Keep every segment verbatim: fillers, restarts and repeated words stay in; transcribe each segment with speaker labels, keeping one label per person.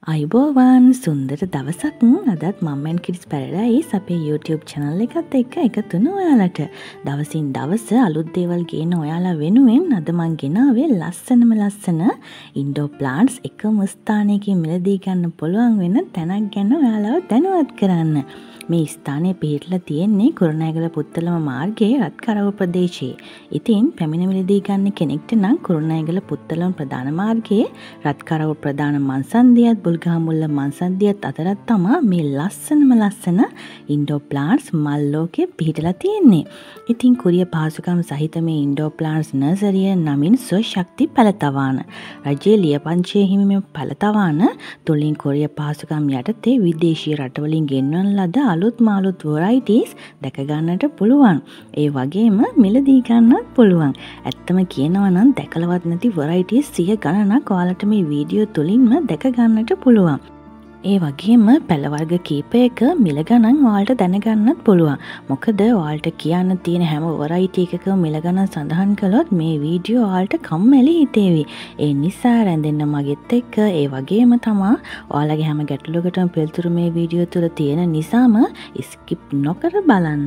Speaker 1: අයිබෝවන් සුන්දර දවසක් අදත් මම්මන් කිරිස් පැරඩයිස් අපේ YouTube channel එකත් එක්ක එකතුන ඔයාලට දවසින් දවස අලුත් දේවල් ගේන ඔයාලා වෙනුවෙන් අද මං ගෙනාවේ ලස්සනම ලස්සන ඉන්ඩෝ ප්ලාන්ට්ස් එකම ස්ථානයකින් මිලදී ගන්න පුළුවන් වෙන තැනක් ගැන ඔයාලව දැනුවත් කරන්න. මේ ස්ථානයේ පිහිටලා තියෙන්නේ කුරුණෑගල පුත්තලම මාර්ගයේ රත්කරව ප්‍රදේශයේ. ඉතින් පැමිණ මිලදී ගන්න කෙනෙක්ට නම් කුරුණෑගල පුත්තලම ප්‍රධාන මාර්ගයේ රත්කරව ප්‍රධාන මන්සන්දියත් බුල්ගහමුල්ල මන්සන්දියත් අතරත් තමයි මේ ලස්සනම ලස්සන ඉන්ඩෝ ප්ලාන්ට්ස් මල් ලෝකයේ පිහිටලා තියෙන්නේ. ඉතින් කුරිය පහසුකම් සහිත මේ ඉන්ඩෝ ප්ලාන්ට්ස් නර්සරිය නමින් සොෂක්ති පළතවාන රජයේ ලියපංචයේ හිමි මේ පළතවාන තුලින් කුරිය පහසුකම් යටතේ විදේශීය රටවලින් ගෙන්වන ලද අලුත් මාලුත් වරයිටිස් දැක ගන්නට පුළුවන්. ඒ වගේම මිලදී ගන්නත් පුළුවන්. ඇත්තම කියනවා නම් දැකලවත් නැති වරයිටිස් සිය ගණනක් ඔයාලට මේ වීඩියෝ තුලින්ම දැක ගන්නට පුළුවන්. ඒ වගේම පැල වර්ග කීපයක මිල ගණන් ඔයාලට දැනගන්නත් පුළුවන්. මොකද ඔයාලට කියන්න තියෙන හැම වරයිටි එකකම මිල ගණන් සඳහන් කළොත් මේ වීඩියෝ ඔයාලට කම්මැලි හිතේවි. ඒ නිසා රැඳෙන්න මගෙත් එක්ක ඒ වගේම තමයි ඔයාලගේ හැම ගැටලුවකටම පිළිතුරු මේ වීඩියෝ තුල තියෙන නිසාම ස්කිප් නොකර බලන්න.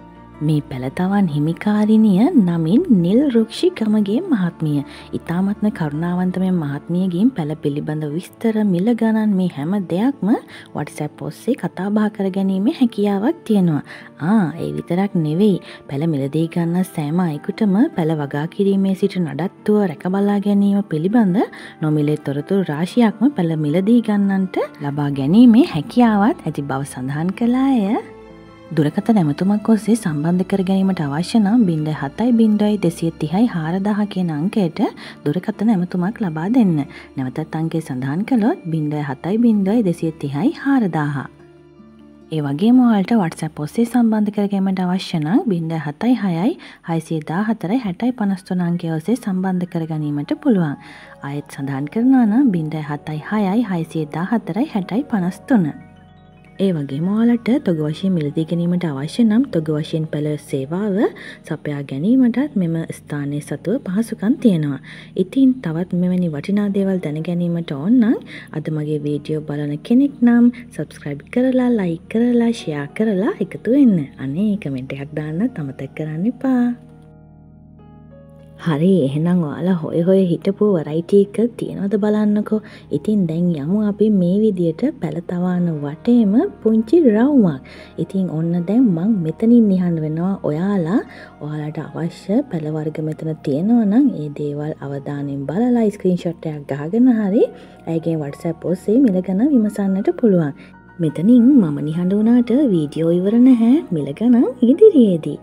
Speaker 1: මේ පැළතවන් හිමිකාරිනිය නමින් නිල් රුක්ෂි ගමගේ මහත්මිය. ඉතාමත්ම කරුණාවන්ත මේ මහත්මියගෙන් පැළ පිළිබඳ විස්තර මිල ගණන් මේ හැම දෙයක්ම WhatsApp ඔස්සේ කතා බහ කර ගැනීමේ හැකියාවක් තියෙනවා. ආ ඒ විතරක් නෙවෙයි. පැළ මිලදී ගන්න සෑම අයෙකුටම පැළ වගා කිරීමේ සිට නඩත්තුව රැක බලා ගැනීම පිළිබඳ නොමිලේ තොරතුරු රාශියක්ම පැළ මිලදී ගන්නන්ට ලබා ගැනීමේ හැකියාවක් ඇති බව සඳහන් කළාය. දුරකථන ඇමතුමක් ඔස්සේ සම්බන්ධ කර ගැනීමට අවශ්‍ය නම් ශූන්‍ය හතයි බිංදුවයි දෙසිය තිහයි හාරදාහ කියන අංකයට දුරකථන ඇමතුමක් ලබා දෙන්න. නැවතත් අංකය සඳහන් කළොත් ශූන්‍ය හතයි බිංදුවයි දෙසිය තිහයි හාරදාහ. ඒ වගේම ඔයාලට WhatsApp ඔස්සේ සම්බන්ධ කර ගැනීමට අවශ්‍ය නම් ශූන්‍ය හතයි හයයි හයසිය දාහතරයි හැටයි පනස් තුන අංකය ඔස්සේ සම්බන්ධ කර ගැනීමට පුළුවන්. ආයෙත් සඳහන් කරනවා නම් ශූන්‍ය හතයි හයයි හයසිය දාහතරයි හැටයි පනස් තුන. ඒ වගේම ඔයාලට තොග වශයෙන් මිලදී ගැනීමට අවශ්‍ය නම් තොග වශයෙන් පැළ සේවාව සපයා ගැනීමටත් මෙම ස්ථානයේ සතුව පහසුකම් තියෙනවා. ඉතින් තවත් මෙවැනි වටිනා දේවල් දැන ගැනීමට ඕන නම් අද මගේ වීඩියෝ බලන කෙනෙක් නම් subscribe කරලා like කරලා share කරලා එකතු වෙන්න. අනේ කමෙන්ට් එකක් දාන්නත් අමතක කරන්න එපා. හරි එහෙනම් ඔයාලා හොය හොය හිටපු වරයිටි එක තියනවද බලන්නකෝ. ඉතින් දැන් යමු අපි මේ විදියට පැළතවාන වටේම පුංචි රවුමක්. ඉතින් ඔන්න දැන් මං මෙතනින් නිහඬ වෙනවා ඔයාලා ඔයාලට අවශ්‍ය පැළ වර්ග මෙතන තියෙනවා නම් ඒ දේවල් අවධානයෙන් බලලා ස්ක්‍රීන්ෂොට් එකක් ගහගෙන හරි ඇයගේ WhatsApp ඔස්සේ මිල ගණන් විමසන්නට පුළුවන්. මෙතනින් මම නිහඬ වුණාට වීඩියෝ ඉවර නැහැ. මිල ගණන් ඉදිරියේදී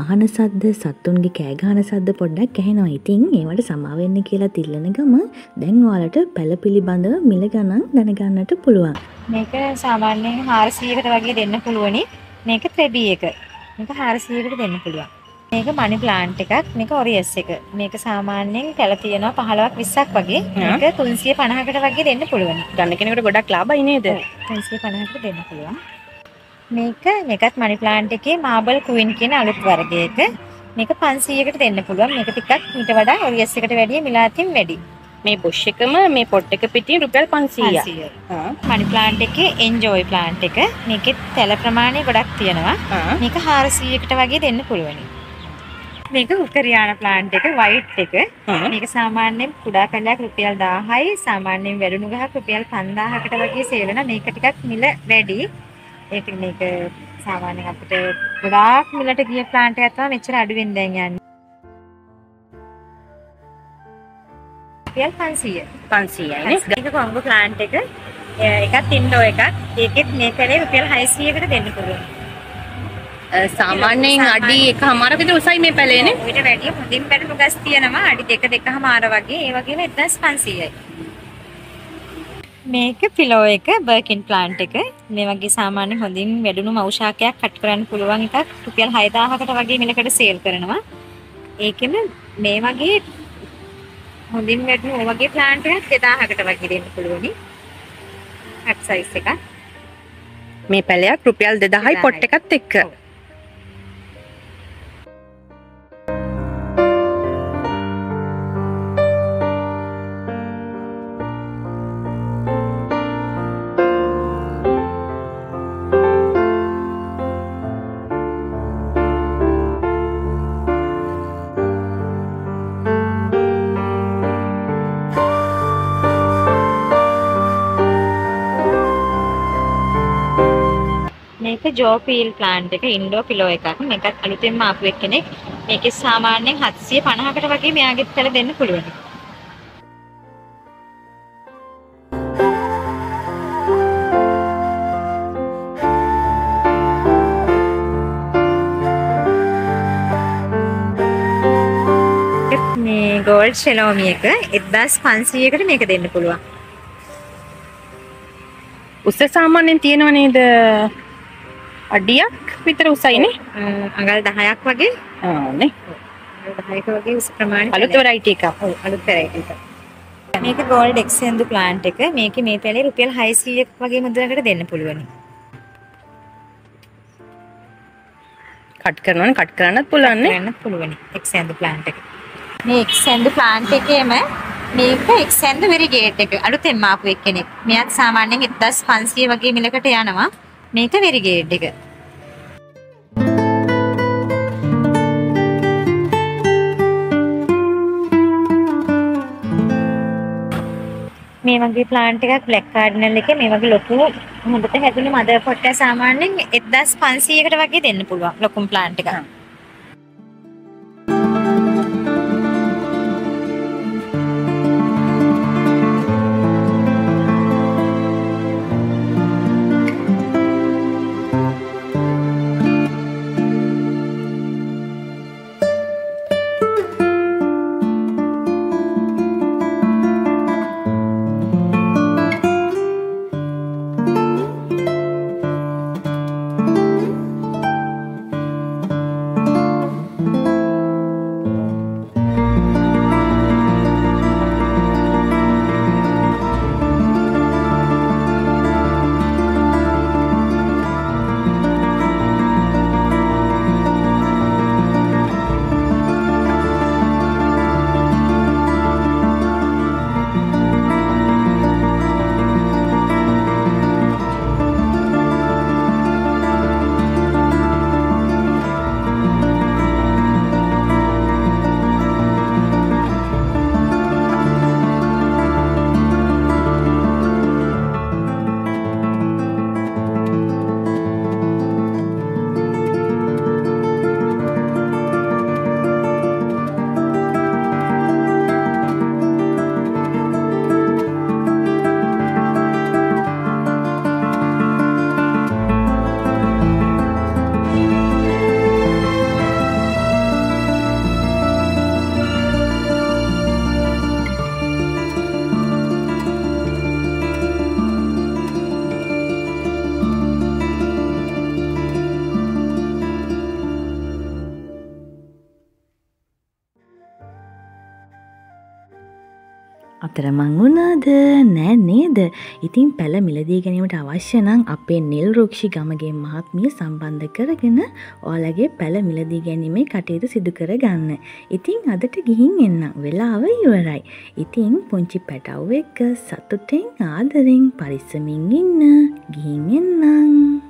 Speaker 1: වාහන සද්ද සත්තුන්ගේ කෑ ගහන සද්ද පොඩ්ඩක් ඇහෙනවා. ඉතින් ඒවට සමා වෙන්න කියලා තිල්ලන ගම දැන් ඔයාලට පැල පිළිබඳව මිල ගණන් දැනගන්නට පුළුවන්.
Speaker 2: මේක සාමාන්‍යයෙන් හාරසීයකට වගේ දෙන්න පුළුවනි. මේක ත්‍රෙබී එක. මේක හාරසීයකට දෙන්න පුළුවන්. මේක මනි ප්ලාන්ට් එකක්. මේක ඔරියස් එක. මේක සාමාන්‍යයෙන් පැල තියෙනවා පහළොවක් විස්සක් වගේ. මේක තුන්සිය පනහකට වගේ දෙන්න පුළුවන්.
Speaker 1: ගන්න කෙනෙකුට ගොඩක් ලාභයි නේද?
Speaker 2: තුන්සිය පනහකට දෙන්න පුළුවන්. මේක මේකත් මනි ප්ලාන්ට් එකේ මාබල් ක්වීන් කියන අලුත් වර්ගයක. මේක පන්සීයකට දෙන්න පුළුවන්. මේක ටිකක් ඊට වඩා ඔරියස් එකට වැඩිය මිලාතින් වැඩි.
Speaker 1: මේ බුෂ් එකම මේ පොට් එක පිටින් රුපියල් පන්සීයක්.
Speaker 2: මනි ප්ලාන්ට් එකේ එන්ජොයි ප්ලාන්ට් එක. මේකෙත් තැල ප්‍රමාණය ගොඩක් තියෙනවා. මේක හාරසීයකට වගේ දෙන්න පුළුවන්. මේක උකරියානා ප්ලාන්ට් එක වයිට් එක. මේක සාමාන්‍යයෙන් කුඩා කැලයක් රුපියල් දාහයි. සාමාන්‍යයෙන් වැඩුණු ගහක් රුපියල් පන්දාහකට වගේ සේල් වෙනවා. මේක ටිකක් මිල වැඩි. ඒක මේක සාමාන්‍යයෙන් අපිට ගොඩාක් මිලට ගිය ප්ලාන්ට් එකක් තමයි මෙච්චර අඩුවෙන් දැන් යන්නේ. රුපියල් පන්සීය.
Speaker 1: පන්සීයයි නේ.
Speaker 2: මේක කොංගෝ ප්ලාන්ට් එක. ඒකත් ඉන්ඩෝ එකක්. ඒකෙත් මේකේ රුපියල් හයසීයකට දෙන්න පුළුවන්.
Speaker 1: සාමාන්‍යයෙන් අඩි එකමාර විතර උසයි මේ පැලේනේ.
Speaker 2: ඊට වැඩිය හොඳින් වැඩුණු ගස් තියෙනවා. අඩි දෙක දෙකමාර වගේ. ඒ වගේම එක්දාස් පන්සීයයි. මේක පිලෝ එක බර්කින් ප්ලාන්ට් එක. මේ වගේ සාමාන්‍ය හොඳින් වැඩුණු මෞෂාකයක් කට් කරන්න පුළුවන් එකක් රුපියල් හයදාහකට වගේ මිලකට සේල් කරනවා. ඒකෙම මේ වගේ හොඳින් වැඩුණු ඔය වගේ ප්ලාන්ට් එකක් දෙදාහකට වගේ දෙන්න පුළුවනි. හට් සයිස් එකක්.
Speaker 1: මේ පැලයක් රුපියල් දෙදාහයි පොට් එකත් එක්ක.
Speaker 2: මේක ජෝපීල් ප්ලාන්ට් එක ඉන්ඩෝ පිලෝ එකක්. මේකත් අලුතෙන්ම ආපු එක්කෙනෙක්. මේකේ සාමාන්‍යයෙන් හත්සිය පනහකට වගේ මෙයාගෙත් පැල දෙන්න පුළුවන්. මේ ගෝල්ඩ් ෂෙලෝමි එක එක්දාස් පන්සීයකට මේක දෙන්න පුළුවන්.
Speaker 1: උස සාමාන්‍යයෙන් තියෙනව නේද? අඩියක් විතර උසයිනේ.
Speaker 2: අඟල් දහයක් වගේ.
Speaker 1: ආ නේ.
Speaker 2: දහයක වගේ උස ප්‍රමාණය.
Speaker 1: අලුත් වෙරයිටි එකක්.
Speaker 2: ඔව් අලුත් වෙරයිටි එකක්. මේක ගෝල්ඩ් එක්සෙන්දු ප්ලාන්ට් එක. මේකේ මේ පැලේ රුපියල් හයසීයක් වගේ මුදලකට දෙන්න පුළුවන්.
Speaker 1: කට් කරනවනේ කට් කරන්නත් පුළුවන් නේ.
Speaker 2: කරන්නත් පුළුවන්. එක්සෙන්දු ප්ලාන්ට් එක. මේ එක්සෙන්දු ප්ලාන්ට් එකේම මේක එක්සෙන්දු වෙරිගේට් එක. අලුතෙන්ම ආපු එක්කෙනෙක්. මෙයත් සාමාන්‍යයෙන් එක්දාස් පන්සීය වගේ මිලකට යනවා. මේක වෙරිගේට් එක. මේ වගේ ප්ලාන්ට් එකක් බ්ලැක් කාඩිනල් එකේ මේ වගේ ලොකු හොඳට හැදුණු මදර් පොට් එක සාමාන්‍යයෙන් එක්දාස් පන්සීයකට වගේ දෙන්න පුළුවන් ලොකුම ප්ලාන්ට් එකක්.
Speaker 1: අතරමං වුණාද නෑ නේද? ඉතින් පැල මිලදී ගැනීමට අවශ්‍ය නම් අපේ නිල් රුක්ෂි ගමගේ මහත්මිය සම්බන්ධ කරගෙන ඔයාලගේ පැල මිලදී ගැනීමේ කටයුතු සිදු කරගන්න. ඉතින් අදට ගිහින් එන්න. වෙලාව ඉවරයි. ඉතින් පුංචි පැටව් එක්ක සතුටෙන් ආදරෙන් පරිස්සමින් ඉන්න. ගිහින් එන්නම්.